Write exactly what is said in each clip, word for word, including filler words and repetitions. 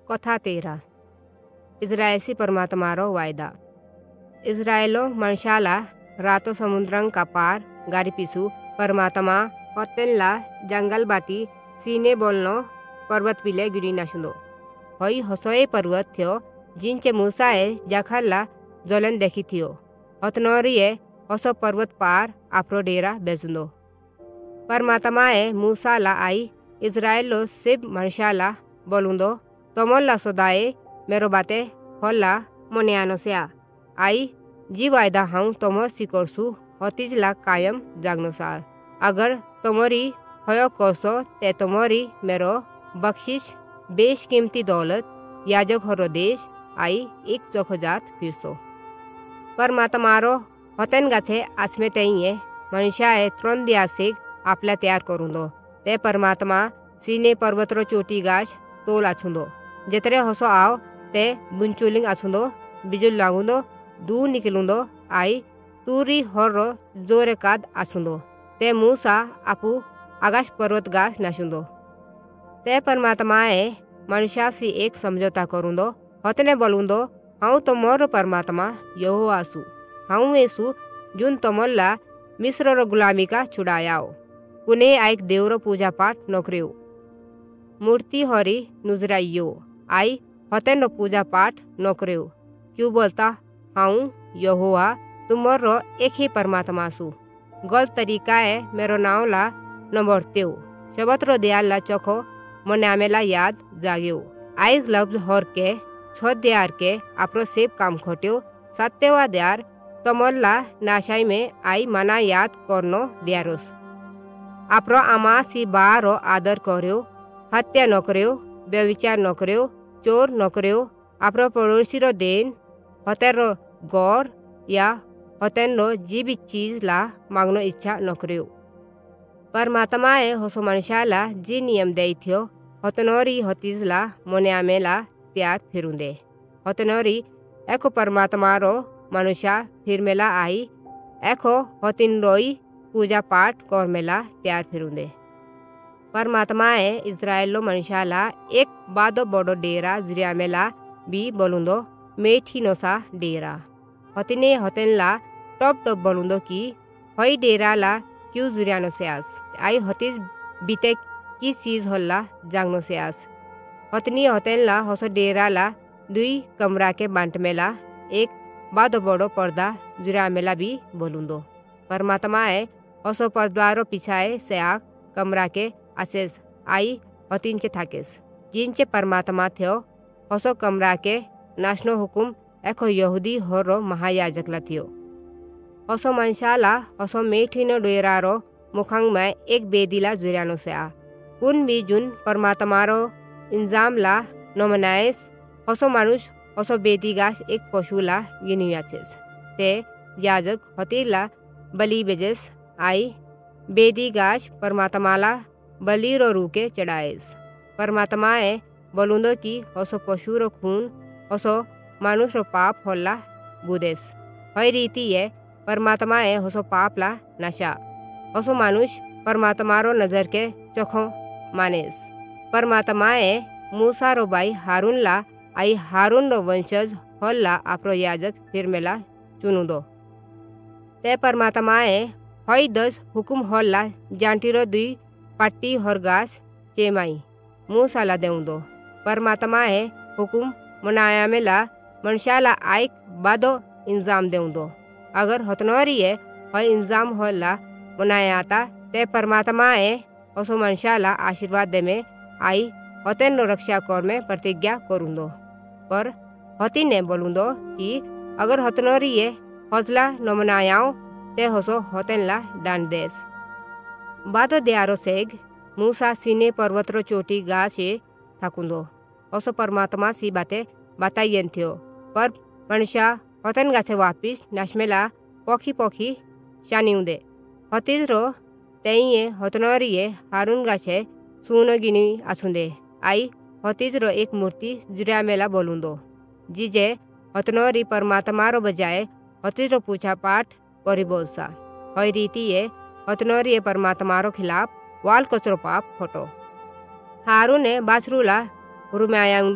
कथा तेरा इज़रायसी परमात्मारो वायदा इज़रायलो मनशाला रातो समुद्रं का पार गारी पिसू परमात्मा हत्तेनला जंगल बाती सीने बोलनो पर्वत पिले गिरी नाशुंदो हई हसोए पर्वत थियो जिनचे मूसाए जाखरला जलन देखी थियो हतनोरिये हसो पर्वत पार आपरो डेरा बेजुंदो परमात्माए मूसाला आई इज़रायलो सिब मनशाला बोलुंदो तोमोल्ला सोदाए मेरो बाते होला मोनियानो से आ आई जी वायदा हाउ तोमो सिकोरसु हतीजला कायम जागनुसा अगर तोमोरी हयो कोरसो ते तोमोरी मेरो बख्शिश बेशकीमती दौलत याजक हरो देश आई एक चोखजात फिरसो परमात्मारो हतेन गाछे आसमे तेइये मनशाए त्रोन दियासिक आपल्या तयार करुंदो ते परमात्मा सीने पर्वतरो चोटी गाछ तोल आछुंदो जेतरे हसो आव ते बुंचुलिंग आछुंदो बिजुल लागुंदो दू निकलुंदो आई तूरी हर्रो जोरे काद आछुंदो ते मूसा आपू आकाश पर्वत गाछ नाशुंदो ते परमात्माए मनुष्यासी एक समझौता करुंदो हतने बोलुंदो हाउ तोमोरो परमात्मा यहोवा आसु हाउ एसु जुन तोमोल्ला मिस्र गुलामी का छुड़ायाओ कुने आइक देवरो पूजा पाठ नोकरियो मूर्ति हरी नुजराइयो आई हतेन पूजा पाठ नोकरियो क्यों बोलता हाउ यहोवा तुमरो एक ही परमात्मा सु गलत तरीका है मेरो नावला नंबरतेओ शबत्रो दयाला चोखो मनामेला याद जागियो आइज लफ्ज हर के छत दियार के आपरो सेब काम खोट्यो सत्यवा दियार तमोल्ला नाशाई में आई मना याद करनो दियारोस आपरो आमासी बारो आदर कर्यो हत्या न कर्यो व्यविचार न कर्यो चोर न कर्यो आपरो पड़ोसी रो देन हतेरो गौर या हतेनो जी भी चीज ला मांगनो इच्छा न कर्यो परमात्माए हसो मनशाला जी नियम दे थियो हतनोरी हतीजला मोन्यामेला त्यार फिरुंदे हतनोरी एको परमात्मारो मनुष्य फिरमेला आई एको हतिन रोई पूजा पाठ करमेला त्यार फिरुंदे परमात्माए इज़रायलो मनशाला एक बादो बड़ो डेरा जिरियामेला भी बोलुंदो मेठी नोसा डेरा हतिने हतेनला टॉप टॉप बोलुंदो की हई डेरा ला क्यों जिरियानो से आस आई हतीज बीते की चीज होला जागनो से आस हतनी हतेनला हसो डेरा ला दुई कमरा के बांटमेला एक बादो बड़ो पर्दा जिरियामेला भी बोलुंदो परमात्माए हसो पर्दारो पिछाए से आक कमरा के असेस आई हतिनचे थाकेस जिनचे परमात्मा थियो हसो कमरा के नाशनो हुकुम एको यहूदी हरो महायाजकला थियो हसो मनशाला हसो मेठिनो डेरारो मुखांग में एक बेदीला जुरियानो से आ कुन भी जुन परमात्मारो इंजाम ला नमनाएस हसो मानुष हसो बेदी गाछ एक पशुला गिनियाचेस ते याजक हतीला बलि बेजेस आई बेदी गाछ परमात्माला बलिरो रूके चढ़ाएस परमात्माए बोलुंदो की हसो पशु रो खून हसो मानुष रो पाप होला बुदेस हई रीति ये परमात्माए हसो पाप ला नशा हसो मानुष परमात्मा रो नजर के चोखो मानेस परमात्माए मूसा रो बाई हारून ला आई हारून रो वंशज होला आपरो याजक फिरमेला चुनुदो ते परमात्माए हई दस हुकुम होला जांटीरो दुई पट्टी हरगास चेमाई मूसाला देउंदो परमात्माए हुकुम मनायामेला मनशाला आइक बादो इंजाम देउंदो अगर हतनोरिये हई इंजाम होला मनायाता ते परमात्माए हसो मनशाला आशीर्वाद दे में आई हतेन रक्षा कर में प्रतिज्ञा करुंदो पर हती ने बोलुंदो कि अगर हतनोरिये हजला न मनायाओ ते हसो हतेनला डांड देस बादो दियारो सेग मूसा सीने पर्वतरो चोटी गाछे थाकुंदो हसो परमात्मा सी बाते बताइयन थियो पर मनुष्य हतन गाछे वापिस नाशमेला पोखी पोखी शानिउंदे हतीजरो तेइये हतनोरिये हारून गाछे सुनो गिनी आछुंदे आई हतीजरो एक मूर्ति जुरियामेला बोलुंदो जिजे हतनोरी परमात्मारो बजाय हतीजरो पूछा पाठ करिबोसा हई रीति ये हतनोरी परमात्मारो खिलाफ वाल कचरो पाप फोटो हारू ने बाछरूला रुमायांदो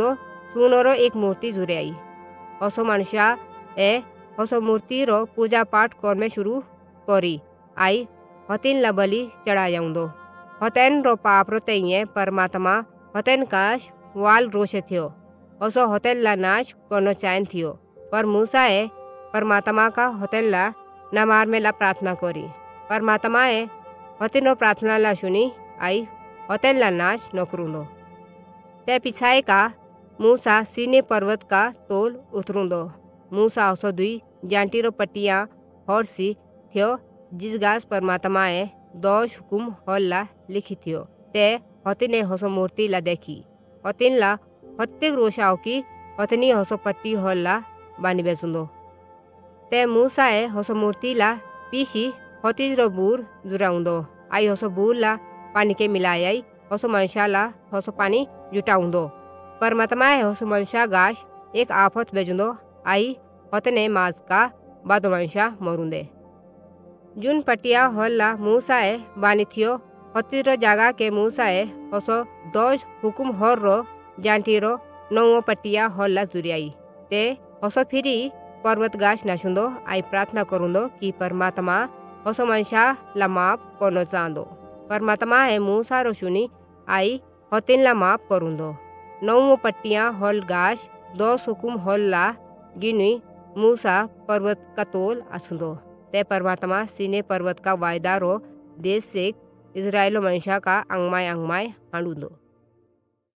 सुनोरो एक मूर्ति जुरियाई हसो मनुष्या ए हसो मूर्ति रो पूजा पाठ करमे शुरू करी आई हतिन ला बलि चढ़ायाउंदो हतेन रो पाप रो तइये परमात्मा हतेन काश वाल रोशे थियो हसो हतेन ला नाश करनो चाहन थियो पर मूसा ए परमात्मा का हतेन ला न मार में ला प्रार्थना करी परमात्मा ए हतिन रो प्रार्थना ला सुनी आई हतेन ला नाश न करूंदो ते पिछाए का मूसा सीने पर्वत का तोल उतरूंदो मूसा हसो दुई जांटी रो पट्टिया हौरसी थियो जिस गास परमात्मा ए दोष हुकुम हल्ला लिखी थियो ते हतिने हसो मूर्ति ला देखी हतिन ला हत्तेक रोशाओ की हतनी हसो पट्टी हल्ला बानी बेसुंदो ते मूसा ए हसो मूर्ति ला पीसी हतिज रो बूर जुराउंदो आई हसो बूर ला पानी के मिलायाई हसो मनशा ला हसो पानी जुटाउंदो परमात्मा ए हसो मनशा गाश एक आफत बेजुंदो आई हतने माज का बादो मनशा मरुंदे जुन पटिया हल्ला मूसा ए बानी थियो हतिज रो जागा के मूसा ए हसो दोज हुकुम हर रो जांटी रो नौ पटिया हल्ला जुरियाई ते हसो फिरी पर्वत गाश नाशुंदो आई प्रार्थना करुंदो कि परमात्मा हसो मनशा ला माफ करनो चांदो परमात्मा ए मूसा रो सुनी आई हतिन ला माफ करुंदो नौ पट्टिया हल गाश दोस हुकुम हल ला गिनी मूसा पर्वत का तोल आसुंदो ते परमात्मा सीने पर्वत का वायदा रो देश से इजराइलो मनशा का अंगमाय अंगमाय हांडुंदो।